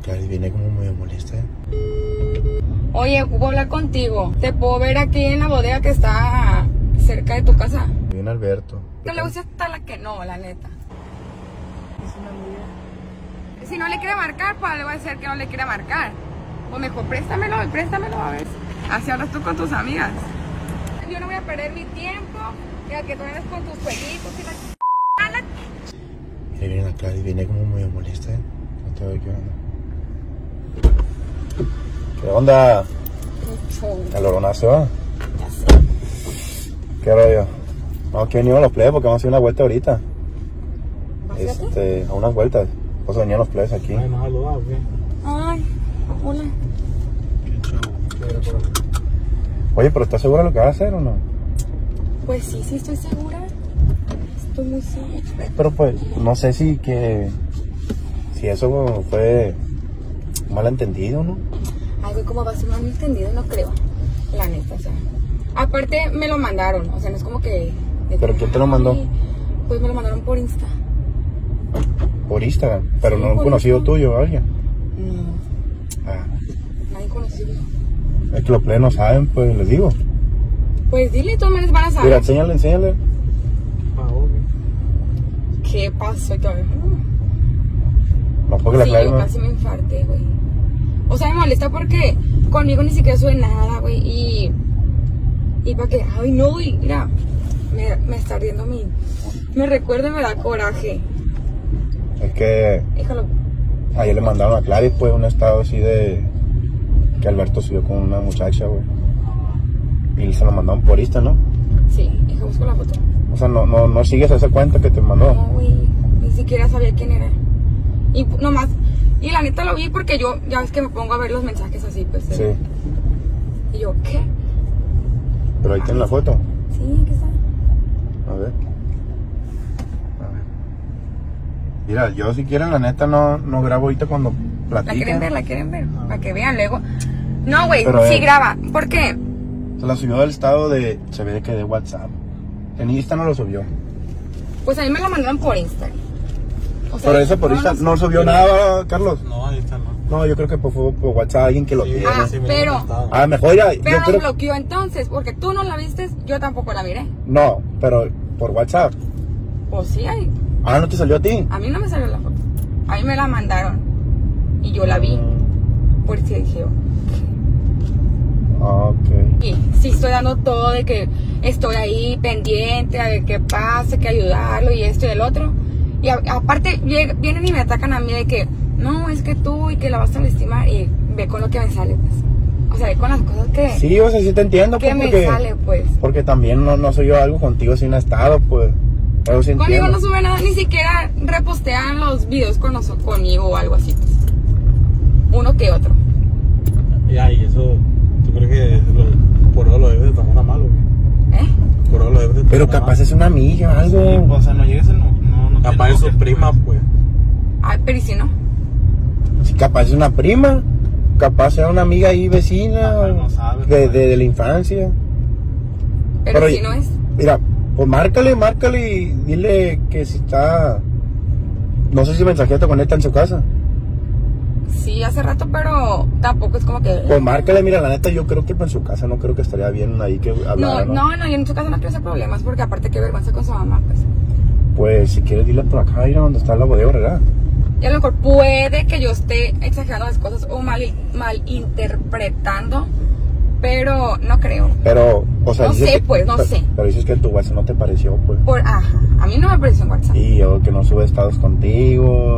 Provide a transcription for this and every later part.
Cari viene como medio molesta. Oye, ocupo hablar contigo. ¿Te puedo ver aquí en la bodega que está cerca de tu casa? Viene Alberto. No le gusta hasta la que no, la neta. Es una amiga. Si no le quiere marcar, pues le voy a decir que no le quiere marcar. O mejor préstamelo a ver. Así hablas tú con tus amigas. Yo no voy a perder mi tiempo y a que tú vienes con tus jueguitos y la... Viene la Cari, viene como medio molesta. No te veo qué onda. ¿Qué onda? Caloronazo, ¿eh? Ya sé. ¿Qué rollo? No, aquí venimos los plebes porque vamos a hacer una vuelta ahorita. ¿Vas A unas vueltas. Pues venían los plebes aquí. Ay, ¿nos saludado o qué? Ay, hola. Oye, pero ¿estás segura de lo que vas a hacer o no? Pues sí, estoy segura. Estoy muy segura. Pero pues, no sé si eso fue un malentendido, ¿no? Ay, güey, como va a ser un malentendido, no creo. La neta, o sea. Aparte, me lo mandaron, o sea, no es como que... ¿Pero quién te lo mandó? Pues me lo mandaron por Insta. Por Instagram, pero Sí, no un por conocido Insta. tuyo o alguien. No, Ah, nadie conocido. es que los plebes no saben, pues les digo. Pues dile, todos me van a saber. Mira, enséñale. ¿Qué pasó? Y todavía No, porque la sí, clave yo no. casi me infarté, güey. O sea, me molesta porque conmigo ni siquiera sube nada, güey. Y para que, ay, no, güey, mira, me está ardiendo me recuerda y me da coraje. Es que Déjalo. ayer le mandaron a Clary, pues, un estado así de que Alberto subió con una muchacha, güey. Y se lo mandaron por Insta, ¿no? Sí, déjame buscar la foto. O sea, no sigues esa cuenta que te mandó. No, güey, ni siquiera sabía quién era. Y nomás, y la neta lo vi porque yo, ya ves que me pongo a ver los mensajes así, pues. Sí, Y yo, ¿qué? pero ahí tiene la foto. Sí, ¿qué está? A ver. Mira, yo si quieren, la neta, no grabo ahorita cuando platico. La quieren ver, para que vean luego. No, güey, Pero, sí graba. ¿Por qué? Se la subió del estado de... Se ve que de WhatsApp. En Insta no lo subió. Pues a mí me lo mandaron por Instagram. O sea, Pero eso por Insta no subió nada, Carlos. No, ahí está, no. No, yo creo que fue por WhatsApp alguien que lo tiene. pero- Mejor ya, Pero yo me creo... bloqueó entonces, porque tú no la viste, yo tampoco la miré. No, pero por WhatsApp. Pues sí, ¿No te salió a ti? a mí no me salió la foto. A mí me la mandaron. Y yo la vi. Por si dije, Ok. y sí estoy dando todo de que estoy ahí pendiente a ver qué pasa, que ayudarlo y esto y el otro. Y aparte vienen y me atacan a mí de que no, es que tú y que la vas a lastimar y ve con lo que me sale, pues. O sea, ve con las cosas que, Sí, o sea, sí te entiendo, que pues, me porque... sale, pues. Porque también no soy yo algo contigo sin estado, pues. Pero sí Conmigo entiendo. no sube nada, ni siquiera repostean los videos conmigo o algo así, pues. Uno que otro. Ya, y eso, ¿tú crees que por eso lo debes de tomar a malo, güey? ¿Eh? Por eso lo debes de tomar Pero a capaz malo. es una amiga, algo. Sí, o sea, no llegues en... No capaz es su prima, pues. Ay, pero ¿y si no? Si capaz es una prima. Capaz era una amiga ahí vecina. Capaz no sabe, de la infancia. Pero si no es. Mira, pues márcale y dile que si está... No sé si mensajeaste con esta en su casa. Sí, hace rato, pero tampoco es como que... Pues márcale, mira, la neta yo creo que en su casa no creo que estaría bien ahí que hablara, No, yo en su casa no quiero hacer problemas porque aparte qué vergüenza con su mamá, pues. Pues si quieres dile por acá, ir a donde está la bodega, ¿verdad? Y a lo mejor puede que yo esté exagerando las cosas o malinterpretando, pero no creo. Pero, o sea... No dices sé, que- pues, no sé. Pero dices que en tu WhatsApp no te pareció, pues. Ajá, a mí no me apareció en WhatsApp. Y yo que no sube estados contigo.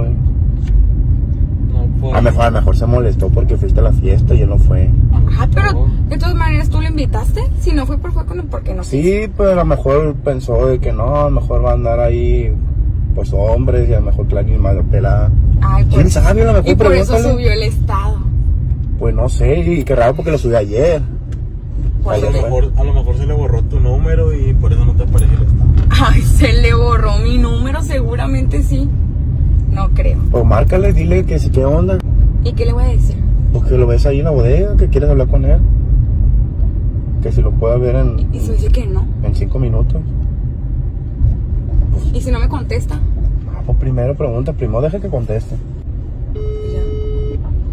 No, por... A lo mejor se molestó porque fuiste a la fiesta y él no fue. Ajá, pero de todas maneras tú lo invitaste. Si no fue con él, ¿por qué no? Sí, pues a lo mejor pensó de que no, a lo mejor va a andar ahí, pues hombres, y a lo mejor Clary más pelada. Ay, ¿Quién sabe? A lo mejor y por eso pregúntale. subió el estado. Pues no sé, y qué raro porque lo subí ayer. Pues, Ayer fue. A lo mejor se le borró tu número y por eso no te apareció el estado. ay, se le borró mi número, seguramente sí. No creo. Pues márcale, dile que sí, qué onda. ¿Y qué le voy a decir? Porque lo ves ahí en la bodega, que quieres hablar con él. Que si lo pueda ver Y si me dice que no. en 5 minutos. ¿Y si no me contesta? Pues primero pregunta, primero deja que conteste. Y ya.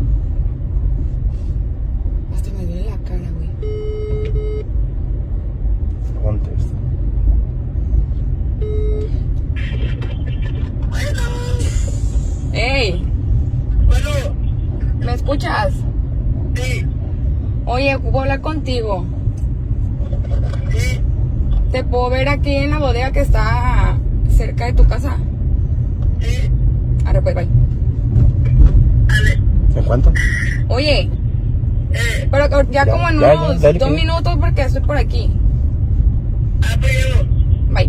escuchas? Sí. Oye, ocupo hablar contigo. Sí. ¿Te puedo ver aquí en la bodega que está cerca de tu casa? Sí. Arre, pues, bye. Ale. ¿En cuánto? Oye, pero ya como en unos dale, 2 que- minutos porque estoy por aquí. Pero Bye.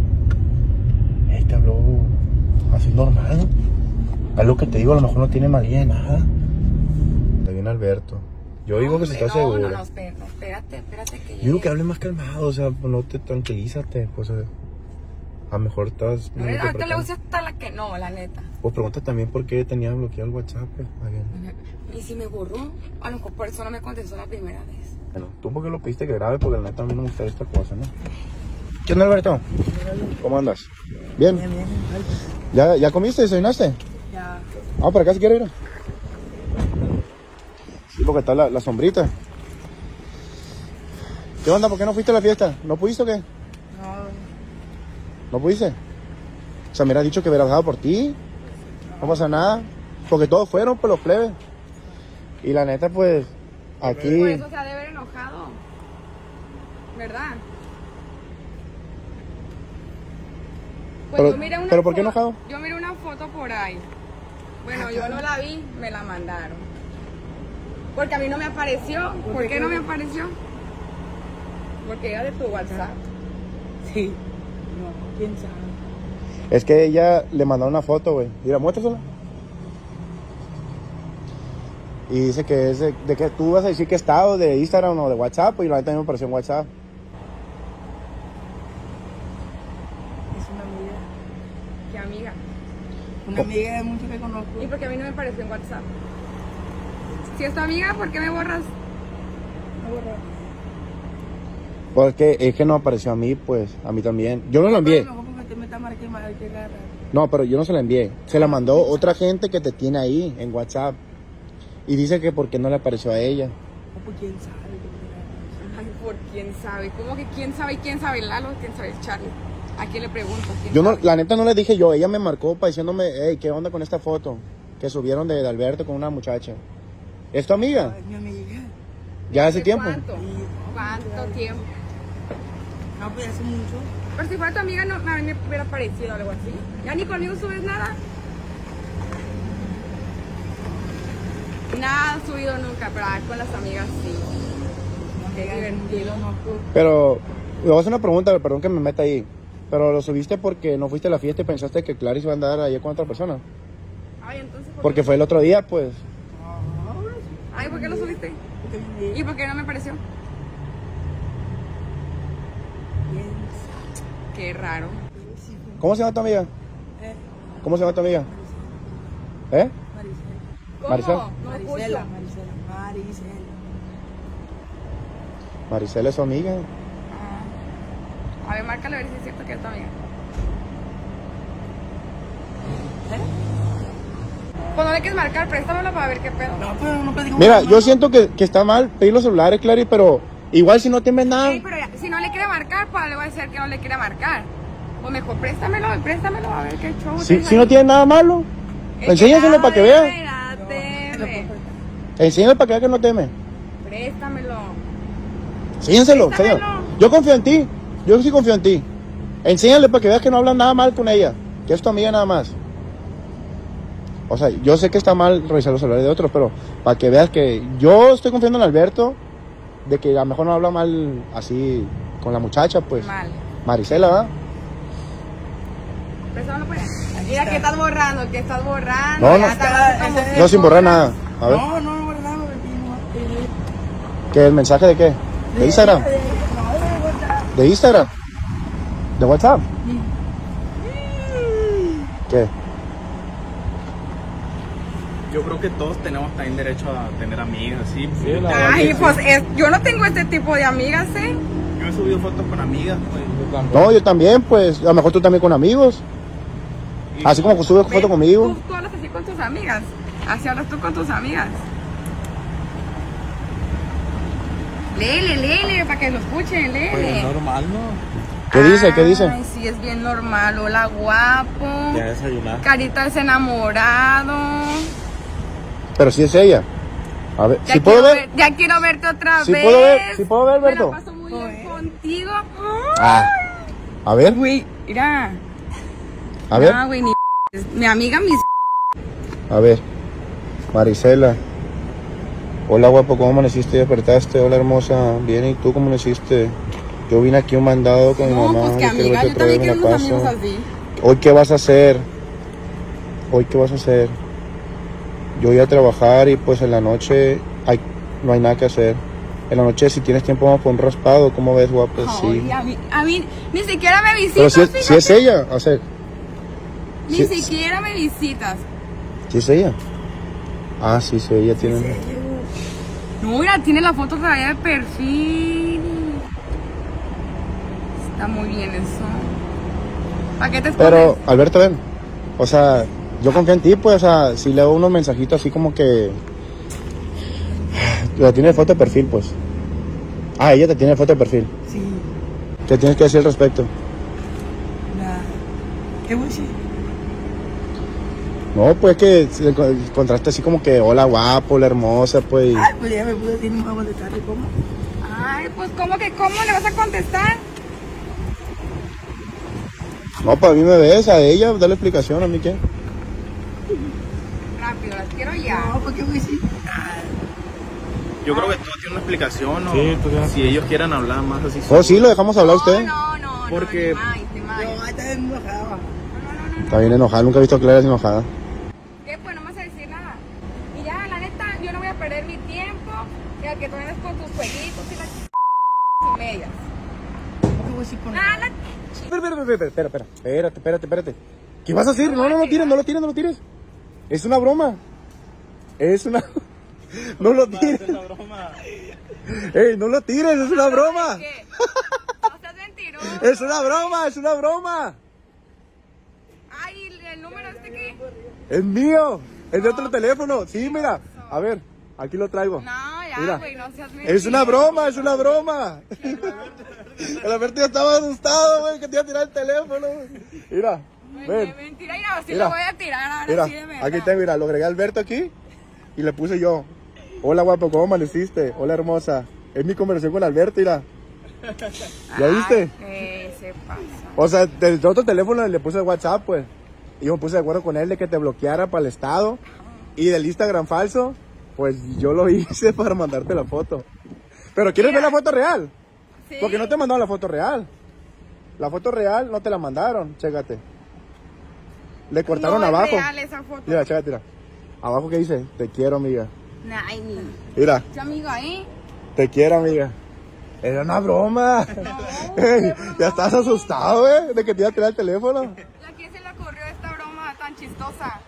Te habló así normal, ¿no? Algo que te digo, a lo mejor no tiene malilla de nada. Está bien Alberto. Yo digo que si estás seguro. No, espérate que Yo digo que hable más calmado, o sea, pues no te tranquilízate, pues a lo mejor estás... No, ahorita le gusta hasta la que no, la neta. Pues pregunta también por qué tenía bloqueado el WhatsApp, pues. Y si me borró, a lo mejor por eso no me contestó la primera vez. Bueno, tú porque lo pediste que grabe, porque la neta a mí no me gusta esta cosa, ¿no? ¿Qué onda, Alberto? ¿Cómo andas? ¿Bien? bien. ¿Ya comiste? ¿Desayunaste? Ya. Ah, ¿para acá si quieres ir? Sí, porque está la sombrita. ¿Qué onda? ¿Por qué no fuiste a la fiesta? ¿No pudiste o qué? No. ¿No pudiste? O sea, me hubieras dicho que hubiera dejado por ti. No pasa nada. Porque todos fueron, pues los plebes. Y la neta, pues, aquí... Por eso se ha de haber enojado. ¿Verdad? Pues Pero- yo miré una pero ¿por qué fo- enojado? Yo miré una foto por ahí. Bueno, yo no la vi, me la mandaron. Porque a mí no me apareció. ¿Por qué no me apareció? Porque era de tu WhatsApp. Sí. No, quién sabe. Es que ella le mandó una foto, güey. Mira, muéstrasela. Y dice que es de que tú vas a decir que estado de Instagram o de WhatsApp, y la neta a mí me apareció en WhatsApp. Es una amiga. ¿Qué amiga? Una amiga de mucho que conozco. ¿Y por qué a mí no me apareció en WhatsApp? Si es tu amiga, ¿por qué me borras? No borró. Porque es que no apareció a mí, pues, a mí también. Yo no la envié. No, porque te metas mal que agarrar. No, pero yo no se la envié. Se la mandó otra gente que te tiene ahí en WhatsApp. Y dice que porque no le apareció a ella. O pues quién sabe. Ay, por quién sabe. ¿Cómo que quién sabe? ¿Quién sabe Lalo? ¿Quién sabe Charlie? ¿A quién le pregunto? ¿Quién Yo no, sabe? la neta no le dije yo. Ella me marcó para diciéndome, hey, ¿qué onda con esta foto? Que subieron de Alberto con una muchacha. ¿Es tu amiga? Es mi amiga. ¿Ya hace tiempo? ¿Cuánto? ¿Cuánto tiempo? No, pues hace mucho. Pero si fuera tu amiga, no, a mí me hubiera parecido algo así. Ya ni conmigo subes nada. Nada has subido nunca, pero con las amigas sí. Qué divertido. No, pues. Pero, le voy a hacer una pregunta, perdón que me meta ahí. Pero lo subiste porque no fuiste a la fiesta y pensaste que Clarice iba a andar ahí con otra persona. Ay, entonces, ¿por Porque fue el otro día, pues. Ay, ¿por qué lo subiste? Porque ¿Y por qué no me pareció? bien. Qué raro. ¿Cómo se llama tu amiga? ¿Cómo se llama tu amiga? ¿Eh? ¿Cómo? Marisol. No escucho. Marisela. Maricela es su amiga. A ver, márcale a ver si es cierto que es tu amiga. Pues no le quieres marcar, préstamelo para ver qué pedo. No, pero no pedimos. Mira, yo siento que está mal pedir los celulares, Clary, pero igual si no tienes nada. Ey, pero ya, si no le quiere marcar, pues le voy a decir que no le quiere marcar. Pues mejor préstamelo, a ver qué show. Si no tienes nada malo, enséñaselo para que vea. Espérate, Enséñale para que vea que no teme. préstamelo. Enséñaselo, Préstamelo. señor. Yo confío en ti. Yo sí confío en ti. Enséñale para que veas que no hablan nada mal con ella. Que es tu amiga nada más. O sea, yo sé que está mal revisar los celulares de otros, pero para que veas que yo estoy confiando en Alberto, de que a lo mejor no habla mal así con la muchacha, pues. Mal. Maricela, ¿verdad? Préstamelo, pues. Mira que estás borrando, No, ya no. está como No, sin borrar nada. A ver. No, ¿verdad? ¿Qué? ¿El mensaje de qué? ¿De Instagram? ¿De Instagram? ¿De WhatsApp? ¿Qué? Yo creo que todos tenemos también derecho a tener amigas, ¿sí? Sí, la verdad Ay, que sí. pues yo no tengo este tipo de amigas, ¿eh? Yo he subido fotos con amigas, pues. No, yo también, pues. A lo mejor tú también con amigos. Y- Así como subes foto conmigo. Tú hablas así con tus amigas. Así hablas tú con tus amigas. Léele, para que lo escuchen, Pues léele. es normal, ¿no? ¿Qué dice? ¿Qué dice? Ay, sí, es bien normal. Hola, guapo. Ya desayunar. Carita de enamorado. Pero si es ella. A ver, Ya ¿sí puedo quiero ver? Ya quiero verte otra ¿Sí vez. puedo ver? ¿Sí puedo ver, Me la Berto? paso muy bien contigo. Ah, a ver, Güey, mira. a ver, No, güey, ni mi amiga, mis. a ver. Marisela. Hola, guapo, ¿cómo amaneciste? ¿Despertaste? Hola, hermosa. Bien, ¿y tú cómo amaneciste? Yo vine aquí un mandado con mi No, mamá. pues que y quiero amiga, verte yo otra vez, también me quiero la unos amigos paso. así. ¿Hoy qué vas a hacer? ¿Hoy qué vas a hacer? Yo voy a trabajar y pues en la noche no hay nada que hacer. En la noche si tienes tiempo vamos por un raspado. ¿Cómo ves, guapo? Sí. Ay, a mí ni siquiera me visitas. Pero si es fíjate. ella, o sea, Ni si- siquiera me visitas. ¿sí es ella? Ah, sí, sí, ella tiene... No, mira, tiene la foto todavía de perfil. Está muy bien eso. ¿Para qué te escondes? Pero, Alberto, ven. O sea, yo confío en ti, pues, o sea, si leo unos mensajitos así como que... La tiene de foto de perfil, pues. Ah, ella te tiene de foto de perfil. Sí. ¿Qué tienes que decir al respecto? Nada. ¿Qué voy a decir? No, pues que encontraste así como que, hola, guapo, la hermosa, pues. Ay, pues ya me pude decir, no me voy a contestar. ¿Y cómo? Ay, pues ¿cómo que cómo le vas a contestar? No, para mí me ves, a ella, dale explicación, a mí qué. Rápido, las quiero ya. No, ¿por qué voy a decir? Yo creo que todo tiene una explicación, ¿no? Sí, tú tienes- Si ellos quieran hablar más así. Oh, sí, lo dejamos hablar a usted. No, Porque- ni más. No, ahí está enojada. Está bien enojada, nunca he visto a Clara enojada. ¿Qué? Pues no me vas a decir nada. Y ya, la neta, yo no voy a perder mi tiempo. Y al que tú vienes con tus jueguitos y las y medias. ¿Por qué voy a decir con Nada, Espérate. ¿Qué vas a hacer? No lo tires. Es una broma. Es una... No lo tires. Es una broma. Ey, no lo tires, es una broma. ¿qué? No seas mentiroso. Es una broma. Ay, ¿el número este qué? Es mío. Es de otro teléfono. Sí, mira. A ver, aquí lo traigo. No, ya, Mira. güey, no seas mentiroso. Es una broma. El Alberto ya estaba asustado, güey, que te iba a tirar el teléfono. Mira, Güey, ven. qué mentira, y ahora sí Mira. lo voy a tirar, ahora Mira, sí de verdad. aquí está, mira, lo agregué a Alberto aquí y le puse yo. Hola, guapo, ¿cómo amaneciste? Hola, hermosa. Es mi conversación con Alberto, mira. ¿Ya viste? Ay, ¿qué se pasa? O sea, del otro teléfono le puse WhatsApp, pues. Y yo me puse de acuerdo con él de que te bloqueara para el estado. Y del Instagram falso, pues yo lo hice para mandarte la foto. Pero ¿quieres ver la foto real? Sí. Porque no te mandaron la foto real. La foto real no te la mandaron, chécate. Le cortaron no abajo. Es real esa foto. Mira, chécate, mira. Abajo que dice, te quiero, amiga. Ay, ni. Mira, ¿Tu amigo ahí? te quiero, amiga. Era una broma. No, Ey, ya estás asustado, de que te iba a tirar el teléfono. ¿A quién se le ocurrió esta broma tan chistosa?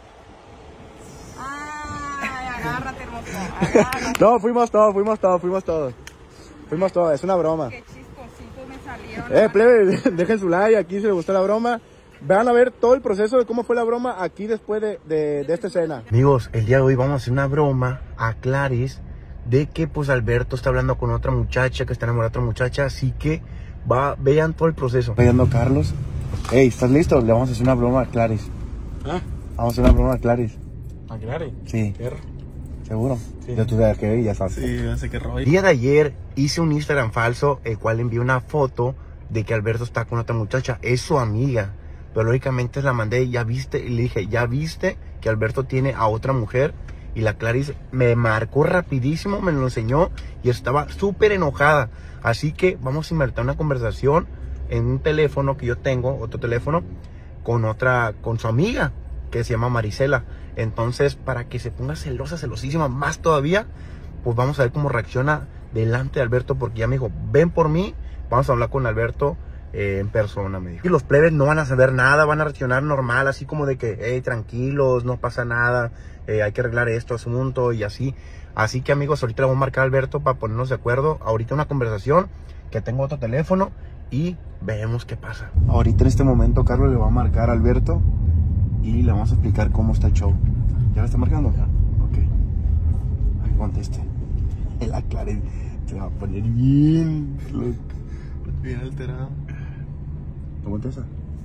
Ay, agárrate, hermoso. Agárrate. No, fuimos todos. Es una broma. Qué chistositos me salieron. Plebe, dejen su like aquí si les gustó la broma. Van a ver todo el proceso de cómo fue la broma aquí después de esta escena. Amigos, el día de hoy vamos a hacer una broma a Clarice de que pues Alberto está hablando con otra muchacha, que está enamorada de otra muchacha, así que vean todo el proceso. Vayando Carlos. Hey, ¿estás listo? Le vamos a hacer una broma a Clarice. ¿Ah? Vamos a hacer una broma a Clarice. ¿A Clary? Sí, ¿Qué? seguro. Sí. Ya tú sabes que ya sabes. Sí, ya sé qué rollo. El día de ayer hice un Instagram falso, el cual envié una foto de que Alberto está con otra muchacha. Es su amiga. Pero lógicamente la mandé, ya viste, y le dije, ya viste que Alberto tiene a otra mujer. Y la Clarice me marcó rapidísimo, me lo enseñó y estaba súper enojada. Así que vamos a inventar una conversación en un teléfono que yo tengo, otro teléfono, con su amiga, que se llama Marisela. Entonces, para que se ponga celosa, celosísima, más todavía, pues vamos a ver cómo reacciona delante de Alberto, porque ya me dijo, ven por mí, vamos a hablar con Alberto en persona, me dijo. Y los plebes no van a saber nada, van a reaccionar normal, así como de que, hey, tranquilos, no pasa nada, hay que arreglar esto, asunto y así. Así que, amigos, ahorita le voy a marcar a Alberto para ponernos de acuerdo. Ahorita una conversación, que tengo otro teléfono y veremos qué pasa. Ahorita en este momento Carlos le va a marcar a Alberto y le vamos a explicar cómo está el show. ¿Ya lo está marcando? Ok. Ahí conteste. El aclare se va a poner bien loco. Bien alterado. ¿Cómo contesta?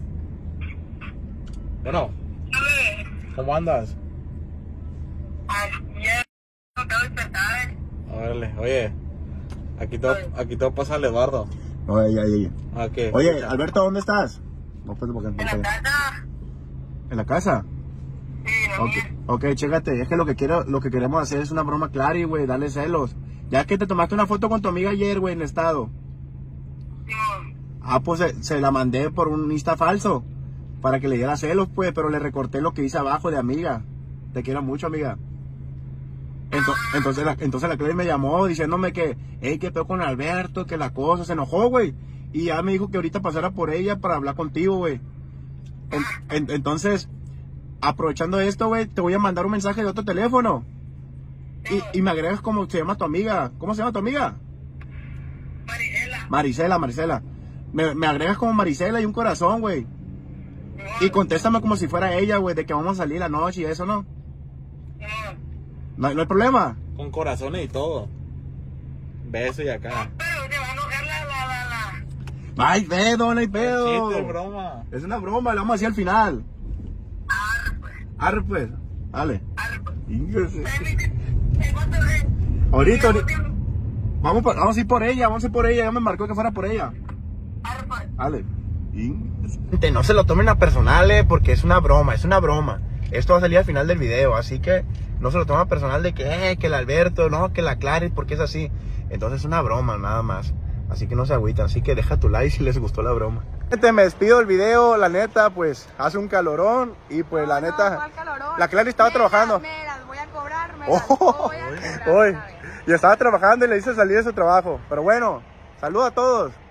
Bueno, ¿cómo andas? Ayer, acabo de despertar Órale, oye. Aquí te pasa el Eduardo. No, ella. ¿A qué? Oye, Alberto, ¿dónde estás? No, pues, porque En la casa. ¿En la casa? Sí, no. Ok, chécate, es que lo que queremos hacer es una broma clara y, güey, dale celos. Ya que te tomaste una foto con tu amiga ayer, güey, en el estado. Ah, pues se la mandé por un Insta falso. Para que le diera celos, pues, pero le recorté lo que hice abajo de amiga. Te quiero mucho, amiga. Entonces la Clary me llamó diciéndome que, hey, qué pedo con Alberto, que la cosa, se enojó, güey. Y ya me dijo que ahorita pasara por ella para hablar contigo, güey. Entonces, aprovechando esto, güey, te voy a mandar un mensaje de otro teléfono. Y me agregas como se llama tu amiga. ¿Cómo se llama tu amiga? Marisela. Me agregas como Marisela y un corazón, güey. Y contéstame como si fuera ella, güey, de que vamos a salir la noche y eso, ¿no? No hay problema. Con corazones y todo. Beso y acá. Pero te va a enojar la. Ay, pedo, no hay pedo. Chiste, broma. Es una broma, la vamos a hacer al final. Arre pues. Dale. Ahorita. Vamos a ir por ella, ya me marcó que fuera por ella. Dale. No se lo tomen a personal, porque es una broma. Esto va a salir al final del video, así que no se lo tomen a personal de que el Alberto, no, que la Clary, porque es así. Entonces es una broma, nada más. Así que no se agüitan, así que deja tu like si les gustó la broma. Me despido del video, la neta, pues hace un calorón y pues la neta, la Clary estaba trabajando. Me las voy a cobrar, me las voy a cobrar. Hoy, y estaba trabajando y le hice salir de su trabajo. Pero bueno, saludos a todos.